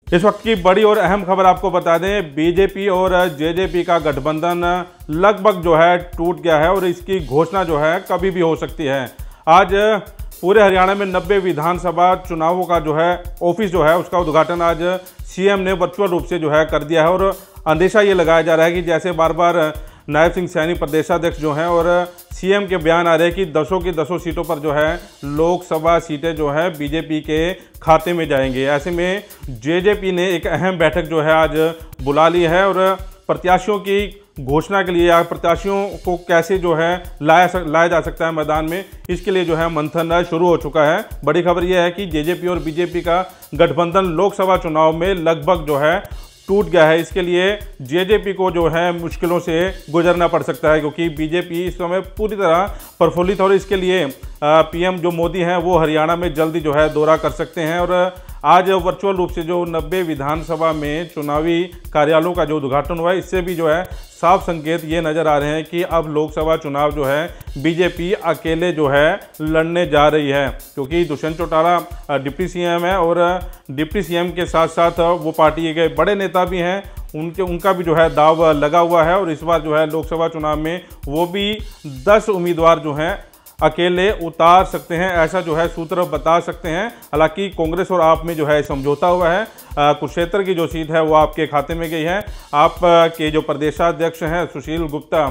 इस वक्त की बड़ी और अहम खबर आपको बता दें, बीजेपी और जेजेपी का गठबंधन लगभग जो है टूट गया है और इसकी घोषणा जो है कभी भी हो सकती है। आज पूरे हरियाणा में 90 विधानसभा चुनावों का जो है ऑफिस जो है उसका उद्घाटन आज सीएम ने वर्चुअल रूप से जो है कर दिया है और अंदेशा ये लगाया जा रहा है कि जैसे बार बार नायब सिंह सैनी प्रदेशाध्यक्ष जो हैं और सीएम के बयान आ रहे हैं कि 10 की 10 सीटों पर जो है लोकसभा सीटें जो है बीजेपी के खाते में जाएंगे। ऐसे में जेजेपी ने एक अहम बैठक जो है आज बुला ली है और प्रत्याशियों की घोषणा के लिए या प्रत्याशियों को कैसे जो है लाया जा सकता है मैदान में, इसके लिए जो है मंथन शुरू हो चुका है। बड़ी खबर यह है कि जेजेपी और बीजेपी का गठबंधन लोकसभा चुनाव में लगभग जो है टूट गया है। इसके लिए जेजेपी को जो है मुश्किलों से गुजरना पड़ सकता है क्योंकि बीजेपी इस समय पूरी तरह प्रफुल्लित और इसके लिए पीएम जो मोदी हैं वो हरियाणा में जल्दी जो है दौरा कर सकते हैं। और आज वर्चुअल रूप से जो 90 विधानसभा में चुनावी कार्यालयों का जो उद्घाटन हुआ है, इससे भी जो है साफ संकेत ये नज़र आ रहे हैं कि अब लोकसभा चुनाव जो है बीजेपी अकेले जो है लड़ने जा रही है क्योंकि दुष्यंत चौटाला डिप्टी सीएम है और डिप्टी सीएम के साथ साथ वो पार्टी के बड़े नेता भी हैं, उनका भी जो है दाव लगा हुआ है और इस बार जो है लोकसभा चुनाव में वो भी 10 उम्मीदवार जो हैं अकेले उतार सकते हैं, ऐसा जो है सूत्र बता सकते हैं। हालांकि कांग्रेस और आप में जो है समझौता हुआ है, कुरुक्षेत्र की जो सीट है वो आपके खाते में गई है। आप के जो प्रदेशाध्यक्ष हैं सुशील गुप्ता,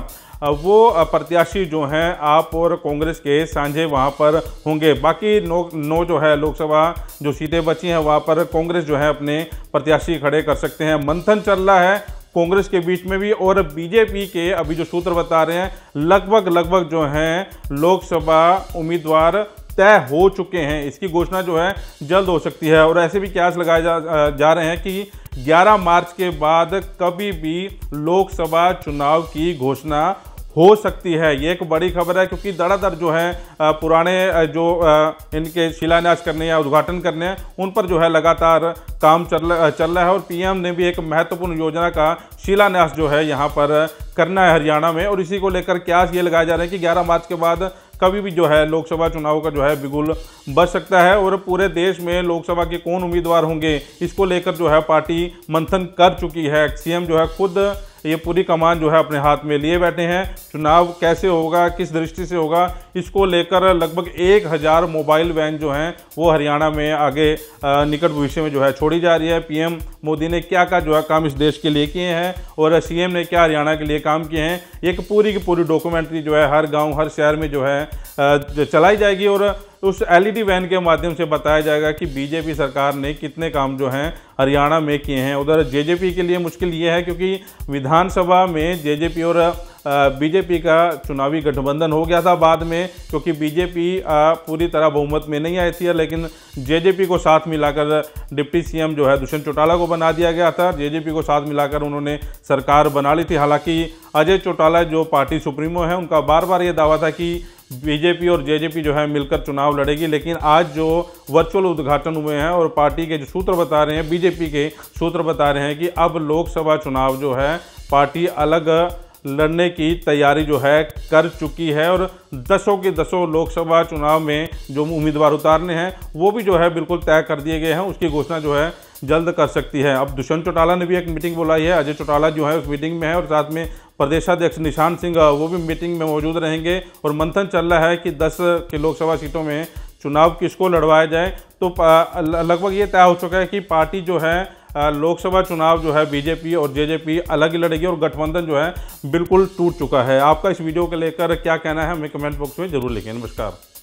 वो प्रत्याशी जो हैं आप और कांग्रेस के साझे वहां पर होंगे। बाकी नौ जो है लोकसभा जो सीटें बची हैं वहां पर कांग्रेस जो है अपने प्रत्याशी खड़े कर सकते हैं। मंथन चल रहा है कांग्रेस के बीच में भी और बीजेपी के अभी जो सूत्र बता रहे हैं लगभग जो हैं लोकसभा उम्मीदवार तय हो चुके हैं। इसकी घोषणा जो है जल्द हो सकती है और ऐसे भी कयास लगाए जा रहे हैं कि 11 मार्च के बाद कभी भी लोकसभा चुनाव की घोषणा हो सकती है। ये एक बड़ी खबर है क्योंकि धड़ाधड़ जो है पुराने जो इनके शिलान्यास करने या उद्घाटन करने हैं उन पर जो है लगातार काम चल रहा है और पीएम ने भी एक महत्वपूर्ण योजना का शिलान्यास जो है यहाँ पर करना है हरियाणा में और इसी को लेकर कयास ये लगाया जा रहा है कि 11 मार्च के बाद कभी भी जो है लोकसभा चुनाव का जो है बिगुल बच सकता है और पूरे देश में लोकसभा के कौन उम्मीदवार होंगे इसको लेकर जो है पार्टी मंथन कर चुकी है। सीएम जो है खुद ये पूरी कमान जो है अपने हाथ में लिए बैठे हैं। चुनाव कैसे होगा, किस दृष्टि से होगा, इसको लेकर लगभग 1000 मोबाइल वैन जो हैं वो हरियाणा में आगे निकट भविष्य में जो है छोड़ी जा रही है। पीएम मोदी ने क्या जो है काम इस देश के लिए किए हैं और सीएम ने क्या हरियाणा के लिए काम किए हैं, एक पूरी की पूरी डॉक्यूमेंट्री जो है हर गाँव हर शहर में जो है चलाई जाएगी और उस एलईडी वैन के माध्यम से बताया जाएगा कि बीजेपी सरकार ने कितने काम जो हैं हरियाणा में किए हैं। उधर जेजेपी के लिए मुश्किल ये है क्योंकि विधानसभा में जेजेपी और बीजेपी का चुनावी गठबंधन हो गया था बाद में क्योंकि बीजेपी पूरी तरह बहुमत में नहीं आई थी, लेकिन जेजेपी को साथ मिलाकर डिप्टी सीएम जो है दुष्यंत चौटाला को बना दिया गया था। जेजेपी को साथ मिलाकर उन्होंने सरकार बना ली थी। हालांकि अजय चौटाला जो पार्टी सुप्रीमो है उनका बार बार ये दावा था कि बीजेपी और जेजेपी जो है मिलकर चुनाव लड़ेगी, लेकिन आज जो वर्चुअल उद्घाटन हुए हैं और पार्टी के जो सूत्र बता रहे हैं, बीजेपी के सूत्र बता रहे हैं कि अब लोकसभा चुनाव जो है पार्टी अलग लड़ने की तैयारी जो है कर चुकी है और 10 के 10 लोकसभा चुनाव में जो उम्मीदवार उतारने हैं वो भी जो है बिल्कुल तय कर दिए गए हैं। उसकी घोषणा जो है जल्द कर सकती है। अब दुष्यंत चौटाला ने भी एक मीटिंग बुलाई है, अजय चौटाला जो है उस मीटिंग में है और साथ में प्रदेशाध्यक्ष निशान सिंह वो भी मीटिंग में मौजूद रहेंगे और मंथन चल रहा है कि 10 की लोकसभा सीटों में चुनाव किसको लड़वाया जाए। तो लगभग ये तय हो चुका है कि पार्टी जो है लोकसभा चुनाव जो है बीजेपी और जेजेपी अलग ही लड़ेगी और गठबंधन जो है बिल्कुल टूट चुका है। आपका इस वीडियो को लेकर क्या कहना है हमें कमेंट बॉक्स में जरूर लिखें। नमस्कार।